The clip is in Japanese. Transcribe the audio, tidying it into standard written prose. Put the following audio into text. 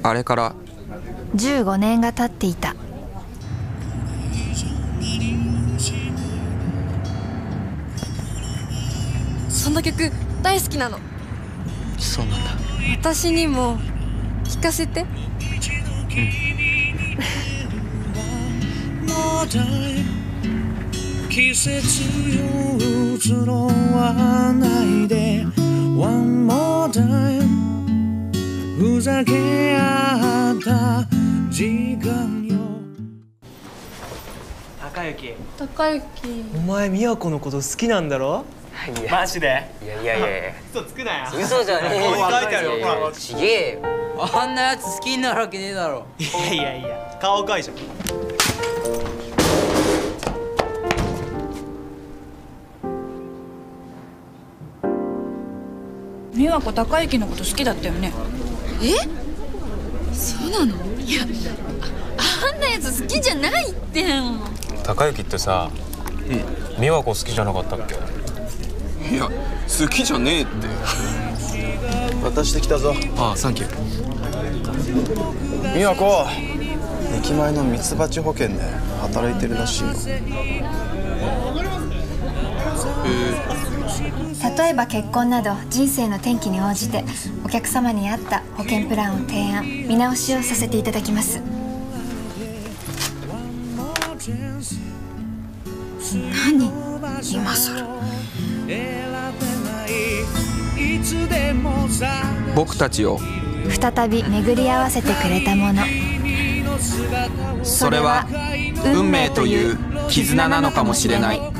あれから 15年が経っていた。 その曲大好きなの。 そうなんだ。 私にも聞かせて。 季節よ移ろわないで One more time ふざけ合った時間よ。 高之、 お前美和子のこと好きなんだろ。 いやマジで。 いやいやいやいや嘘つくなよ。 嘘じゃねえよ。 書いてあるよ。ほらちげえよ。 あんなやつ好きになるわけねえだろ。 いやいやいや、顔かいじゃん。 美和子高之のこと好きだったよね。 そうなの？いや、あんなやつ好きじゃないって。 高之ってさ、美和子好きじゃなかったっけ？ いや好きじゃねえって。 渡してきたぞ。 ああサンキュー。 美和子、駅前のミツバチ保険で働いてるらしいよ。 例えば結婚など人生の転機に応じてお客様に合った保険プランを提案見直しをさせていただきます。 何今さら。 僕たちを再び巡り合わせてくれたもの、 それは運命という絆なのかもしれない。